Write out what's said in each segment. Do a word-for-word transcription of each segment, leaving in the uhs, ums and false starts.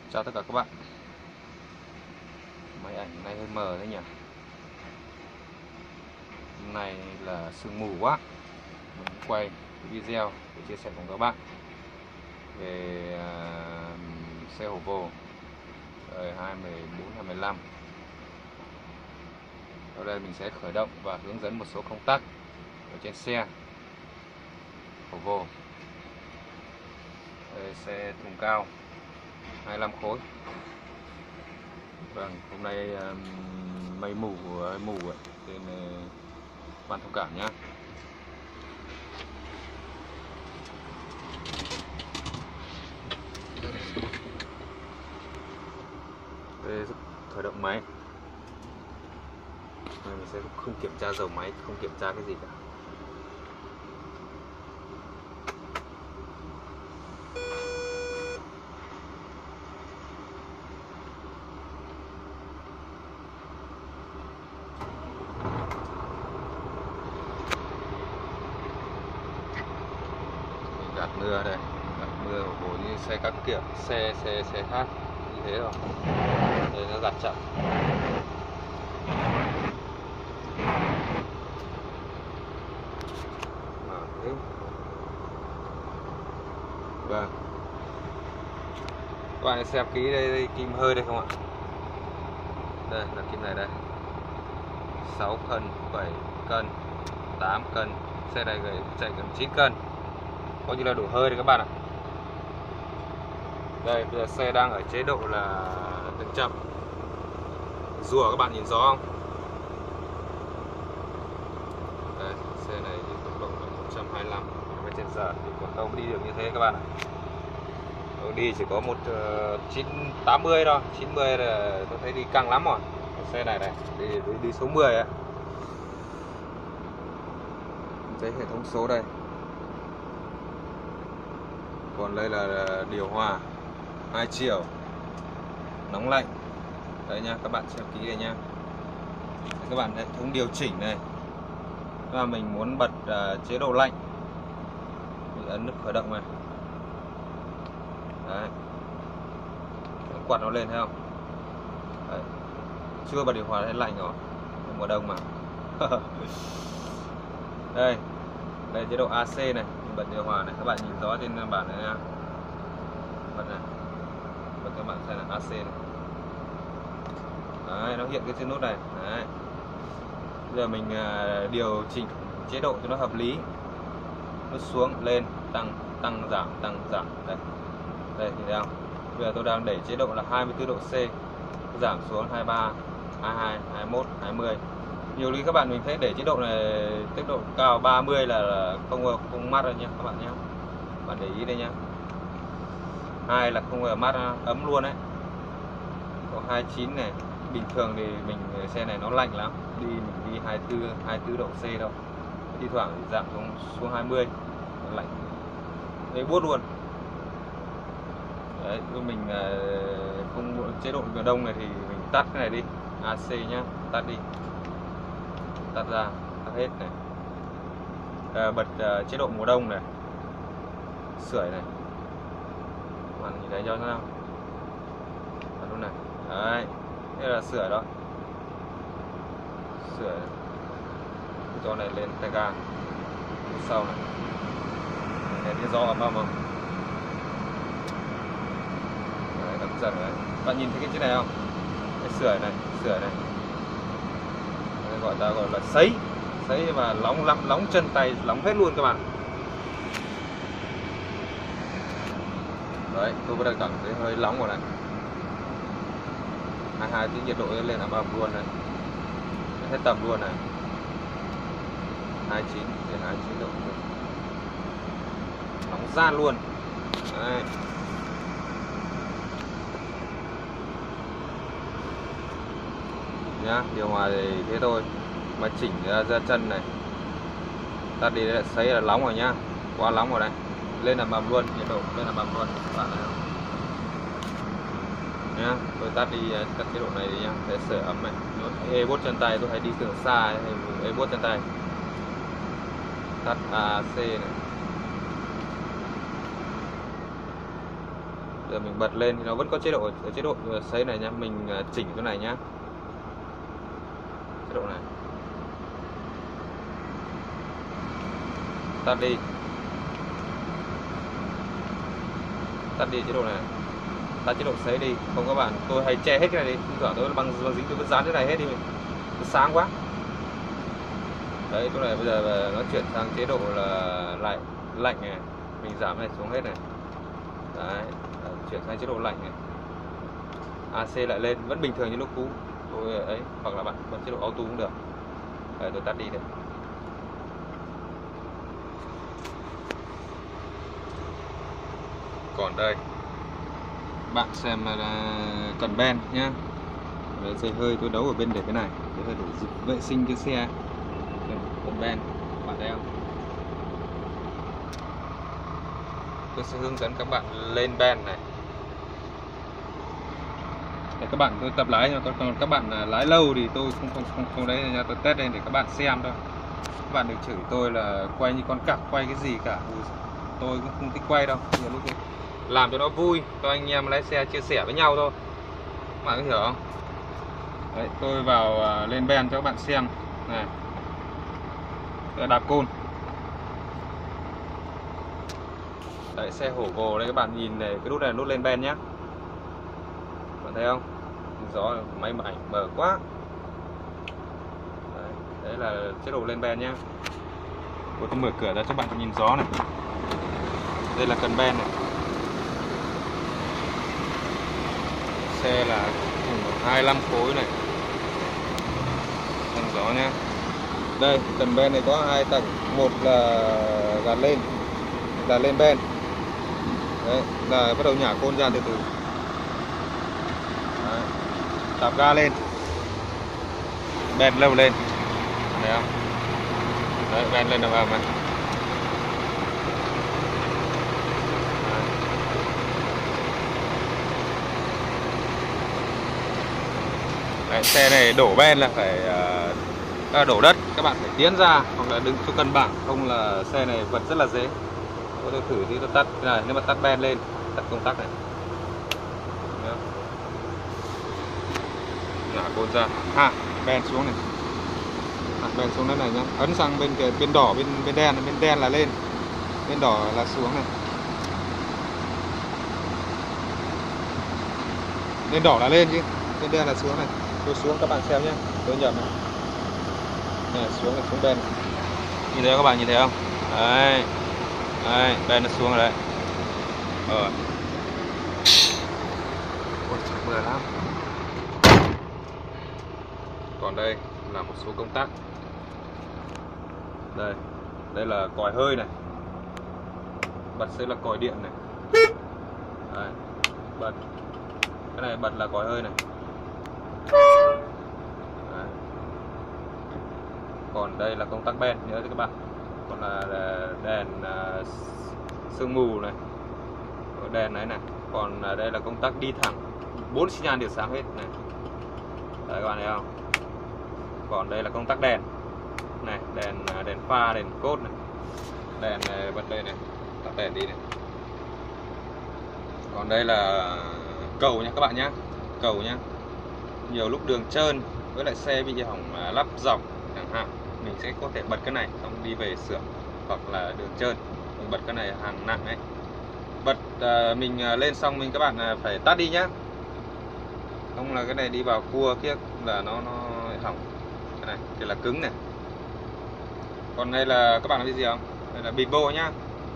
Chào tất cả các bạn. Máy ảnh này hơi mờ đấy nhỉ. Hôm nay là sương mù quá. Mình quay video để chia sẻ cùng các bạn về uh, xe Volvo đời hai mươi bốn hai mươi lăm. Ở đây mình sẽ khởi động và hướng dẫn một số công tắc ở trên xe Volvo. Đây, xe thùng cao hai mươi lăm khối. Vâng, hôm nay um, mây mù mù ấy, nên uh, bạn thông cảm nhé. Đây, khởi động máy. Đây, mình sẽ không kiểm tra dầu máy, không kiểm tra cái gì cả. Gạt mưa đây, gạt mưa của bố như xe các kiểu, xe xe xe khác như thế rồi. Đây nó gạt chậm. Vâng. Các bạn xem kỹ đây, đây kim hơi đây không ạ? Đây là kim này đây. sáu cân, bảy cân, tám cân. Xe này chạy gần chín cân. Coi như là đổ hơi đấy các bạn ạ. Đây, bây giờ xe đang ở chế độ là đứng chậm. Rùa các bạn nhìn rõ không? Đây, xe này đi tốc độ là một trăm hai mươi lăm ki lô mét trên giờ thì còn đâu đi được như thế các bạn ạ. Đâu đi chỉ có một uh, chín tám mươi thôi, chín mươi là tôi thấy đi căng lắm rồi. Xe này này, đi đi, đi số mười ấy. Thấy hệ thống số đây. Còn đây là điều hòa hai chiều nóng lạnh. Đấy nha, các bạn xem kỹ đây nha. Đấy, các bạn hệ thống điều chỉnh này. Và mình muốn bật uh, chế độ lạnh, mình ấn nút khởi động này. Đấy. Quạt nó lên thấy không? Đấy. Chưa bật điều hòa thấy lạnh rồi. Mùa đông mà. Đây. Đây chế độ a xê này, mình bật điều hòa này, các bạn nhìn rõ trên bản này nha. Bật này. Bật các bạn xem là a xê này. Đấy, nó hiện cái trên nút này. Đấy. Bây giờ mình uh, điều chỉnh chế độ cho nó hợp lý. Nút xuống, lên, tăng, tăng, giảm, tăng, giảm. Đây. Đây thì thấy không? Bây giờ tôi đang đẩy chế độ là hai mươi tư độ C. Giảm xuống hai mươi ba, hai mươi hai, hai mươi mốt, hai mươi. Nhiều khi các bạn mình thấy để chế độ này tốc độ cao ba mươi là không không mát rồi nha các bạn nhé. Bạn để ý đây nhá. Hai là không mát, ấm luôn đấy. Có hai mươi chín này. Bình thường thì mình xe này nó lạnh lắm. Đi mình đi hai mươi tư, hai mươi tư độ C đâu. Thi thoảng thì giảm xuống xuống hai mươi. Lạnh. Đấy buốt luôn. Đấy, mình không chế độ mùa đông này thì mình tắt cái này đi, a xê nhá, tắt đi, tắt ra, tắt hết này. À, bật uh, chế độ mùa đông này, sưởi này, bạn nhìn thấy cho nào, luôn này, đấy, thế là sưởi đó, sưởi, cho này lên tay ga, sau này, nghe tiếng gió ấm ấm không? Dần đấy. Bạn nhìn thấy cái chiếc này không? Cái sưởi này, sưởi này. Đây gọi ta gọi là sấy, sấy và nóng lắm, nóng chân tay, nóng hết luôn các bạn. Đấy, tôi vẫn cảm thấy hơi nóng rồi này. hai mươi hai tí nhiệt độ lên là bầm luôn này. Hết tầm luôn này. hai mươi chín đến hai mươi chín độ. Nóng gian luôn. Đấy. Nhá, điều hòa thì thế thôi, mà chỉnh ra, ra chân này, ta đi lại sấy là nóng rồi nhá, quá nóng rồi đấy, lên là mầm luôn, nhiệt độ lên là mầm luôn, các bạn thấy không? Nhá, tôi tắt đi các chế độ này đi nhá, để sưởi ấm này, ê bốt chân tay, tôi hay đi đường xa, ê bốt chân tay, tắt a xê này, Giờ mình bật lên thì nó vẫn có chế độ ở chế độ sấy này nhá, mình chỉnh cái này nhá, chế độ này tắt đi, tắt đi chế độ này, tắt chế độ sấy đi. Không các bạn, tôi hay che hết cái này đi, tưởng tôi bằng bằng dính tôi vẫn dán cái này hết đi, nó sáng quá. Đấy, chỗ này bây giờ nó chuyển sang chế độ là lạnh lạnh này, mình giảm này xuống hết này. Đấy, chuyển sang chế độ lạnh này, a xê lại lên, vẫn bình thường như lúc cũ tôi ấy, hoặc là bạn bật chế độ auto cũng được. Đấy, tôi tắt đi đây. Còn đây bạn xem là cần ben nhá. Đấy, dây hơi tôi đấu ở bên để cái này, dây hơi để vệ sinh cái xe. Cần ben bạn thấy không? Tôi sẽ hướng dẫn các bạn lên ben này. Để các bạn tôi tập lái, còn các bạn lái lâu thì tôi không không không không đấy nha, tôi test lên để các bạn xem thôi. Các bạn đừng chửi tôi là quay như con cặc, quay cái gì cả. Tôi cũng không thích quay đâu. Nhiều lúc làm cho nó vui, cho anh em lái xe chia sẻ với nhau thôi. Các bạn có hiểu không? Đấy, tôi vào uh, lên ben cho các bạn xem này. Tôi đạp côn. Đấy, xe hổ gồ đây các bạn nhìn này, cái nút này là nút lên ben nhá. Bạn thấy không? Gió máy ảnh mờ quá. Đấy, đấy là chế độ lên ben nhá. Tôi mở cửa ra cho bạn nhìn gió này. Đây là cần ben này. Xe là hai mươi lăm khối này. Nhìn gió nhá. Đây, cần ben này có hai tầng, một là gạt lên, là lên ben. Đấy, là bắt đầu nhả côn ra từ từ. Đấy, đạp ga lên, ben lâu lên, thấy không? Đấy, ben lên đồng ầm này. Đấy, xe này đổ ben là phải uh, đổ đất, các bạn phải tiến ra hoặc là đứng cho cân bằng, không là xe này vật rất là dễ. Tôi thử thì tôi tắt cái này, nếu mà tắt ben lên, tắt công tắc này. Nhả côn ra, ha, ben xuống này, à, ben xuống đây này nhá, ấn sang bên cái bên đỏ, bên bên đen, bên đen là lên, bên đỏ là xuống này, bên đỏ là lên chứ, bên đen là xuống này. Tôi xuống các bạn xem nhé, tôi nhầm này, này xuống là xuống ben, nhìn thấy không các bạn, nhìn thấy không? Đấy, đấy, ben nó xuống rồi đấy. Ờ. Ôi trời, mưa lắm. Còn đây là một số công tắc. Đây, đây là còi hơi này. Bật sẽ là còi điện này. Đấy, bật. Cái này bật là còi hơi này. Đấy. Còn đây là công tắc ben, nhớ cho các bạn. Còn là đèn uh, sương mù này, đèn này này. Còn đây là công tắc đi thẳng, bốn xi nhan đều sáng hết này. Đấy các bạn thấy không? Còn đây là công tắc đèn này, đèn đèn pha, đèn cốt này, đèn này bật lên này, tắt đèn đi này. Còn đây là cầu nha các bạn nhé, cầu nhá. Nhiều lúc đường trơn với lại xe bị hỏng lắp dọc chẳng hạn, mình sẽ có thể bật cái này xong đi về sửa, hoặc là đường trơn mình bật cái này hàng nặng ấy. Bật uh, mình lên xong mình các bạn phải tắt đi nhá, không là cái này đi vào cua kia là nó nó hỏng. Cái này thì là cứng này. Còn đây là các bạn biết gì không? Đây là bịt bô nhá.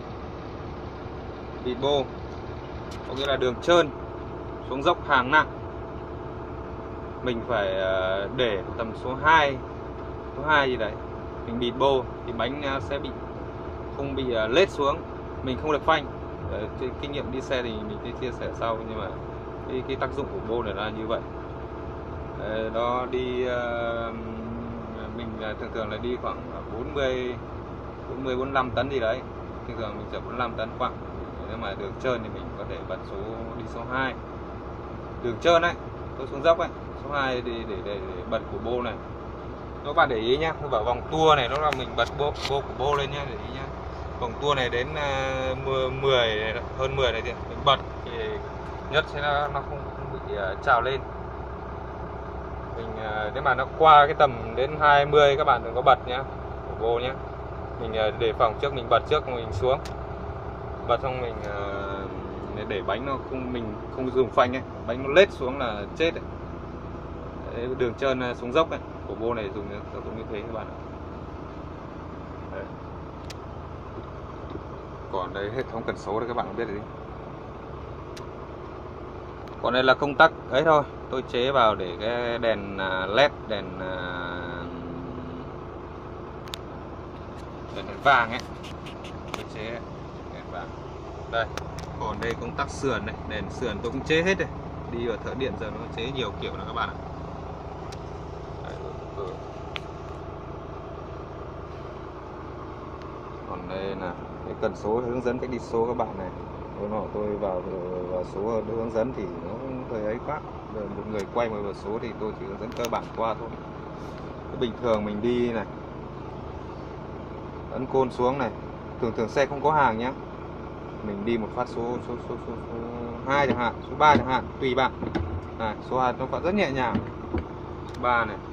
Bịt bô có nghĩa là đường trơn xuống dốc hàng nặng, mình phải để tầm số hai, số hai gì đấy, mình bịt bô thì bánh sẽ bị không bị lết xuống, mình không được phanh. Trên kinh nghiệm đi xe thì mình sẽ chia sẻ sau, nhưng mà cái, cái tác dụng của bô này là như vậy. Đó đi uh, mình thường thường là đi khoảng bốn mươi, bốn mươi, bốn mươi lăm tấn gì đấy. Thường thường mình chở bốn mươi lăm tấn khoảng. Nếu mà đường trơn thì mình có thể bật số đi số hai. Đường trơn ấy, tôi xuống dốc ấy, số hai để, để, để, để bật của bô này. Các bạn để ý nhá, vào vòng tua này nó là mình bật bô, bô của bô lên nhá, để ý nhá. Vòng tua này đến uh, mười hơn mười này thì mình bật thì nhất sẽ nó, nó không, không bị uh, trào lên. Mình uh, nếu mà nó qua cái tầm đến hai mươi các bạn đừng có bật nhá, vô nhá. Mình uh, đề phòng trước, mình bật trước mình xuống. Bật xong mình uh, để bánh nó không, mình không dùng phanh ấy, bánh nó lết xuống là chết ấy. Đấy, đường trơn xuống dốc ấy, của bô này dùng dùng như thế các bạn ạ. Đấy. Còn đây hệ thống cần số đây các bạn không biết gì. Còn đây là công tắc ấy thôi, tôi chế vào để cái đèn led, đèn đèn, đèn vàng ấy, tôi chế đèn vàng. Đây, còn đây công tắc sườn này, đèn sườn tôi cũng chế hết đây. Đi vào thợ điện giờ nó chế nhiều kiểu nữa các bạn ạ. Đấy, ừ. Còn đây là cái cần số hướng dẫn cách đi số các bạn này. Tôi nói tôi vào vào số hướng dẫn thì nó hơi ấy quá. Rồi một người quay một vào số thì tôi chỉ hướng dẫn cơ bản qua thôi. Cái bình thường mình đi này, ấn côn xuống này, thường thường xe không có hàng nhá, mình đi một phát số số số số, số hai chẳng hạn, số ba chẳng hạn, tùy bạn. Này, số hai nó vẫn rất nhẹ nhàng. Số ba này.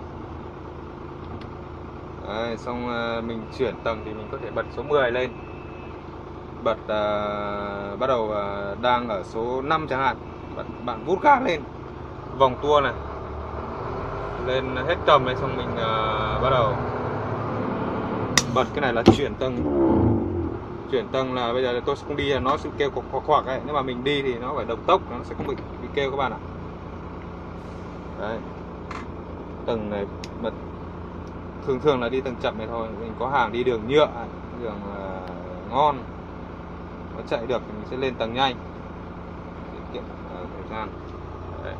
Đấy, xong mình chuyển tầng thì mình có thể bật số mười lên. Bật uh, bắt đầu uh, đang ở số năm chẳng hạn, bạn, bạn vút ga lên vòng tua này lên hết cầm này, xong mình uh, bắt đầu bật cái này là chuyển tầng. Chuyển tầng là bây giờ tôi không đi là nó sẽ kêu khoạc khoạc ấy, nếu mà mình đi thì nó phải đồng tốc, nó sẽ không bị bị kêu các bạn ạ. Đấy, tầng này bật thường thường là đi tầng chậm này thôi, mình có hàng đi đường nhựa, đường uh, ngon nó chạy được thì mình sẽ lên tầng nhanh, tiết kiệm uh, thời gian. Đấy.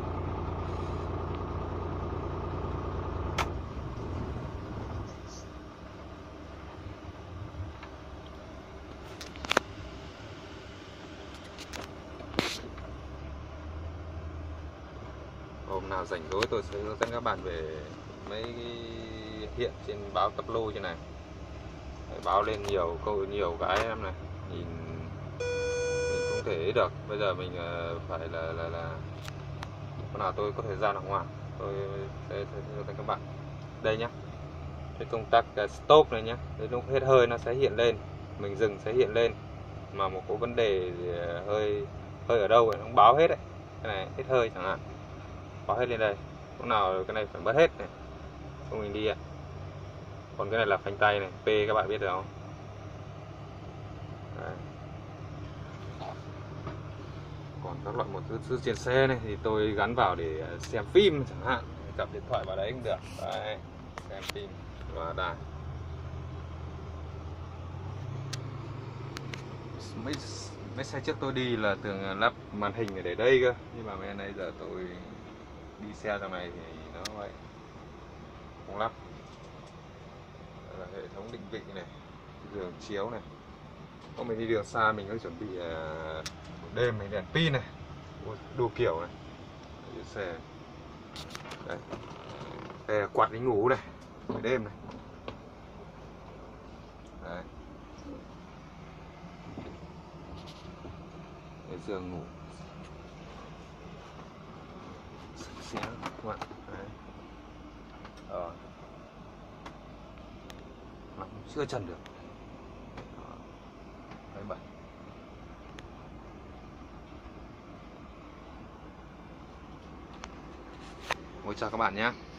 Hôm nào rảnh rỗi tôi sẽ hướng dẫn các bạn về mấy cái hiện trên báo cặp lô như này. Đấy, báo lên nhiều câu nhiều cái em này, nhìn mình không thể được. Bây giờ mình uh, phải là là là hôm nào tôi có thời gian ở ngoài tôi sẽ hướng dẫn các bạn. Đây nhá, cái công tắc uh, stop này nhá, đến lúc hết hơi nó sẽ hiện lên, mình dừng sẽ hiện lên, mà một có vấn đề uh, hơi hơi ở đâu ấy, nó báo hết đấy. Cái này hết hơi chẳng hạn, báo hết lên đây. Lúc nào cái này phải mất hết này, không mình đi ạ. Còn cái này là phanh tay này, P các bạn biết được không? Đấy. Còn các loại một thứ trên xe này thì tôi gắn vào để xem phim chẳng hạn, cặp điện thoại vào đấy cũng được. Đấy, xem phim và đài. Mấy, mấy xe trước tôi đi là thường lắp màn hình ở để đây cơ, nhưng mà bên này giờ tôi đi xe trong này thì nó vậy, không lắp. Đây là hệ thống định vị này, giường chiếu này. Hôm mình đi đường xa mình có chuẩn bị uh, đêm mình đèn pin này, đủ kiểu này, đây, xe đây, đây là quạt đi ngủ này, buổi đêm này. Đấy. Cái giường ngủ xé các bạn. Đấy. Ờ. Nó chưa trần được. Đó. Đấy bật. Ôi chào các bạn nhé.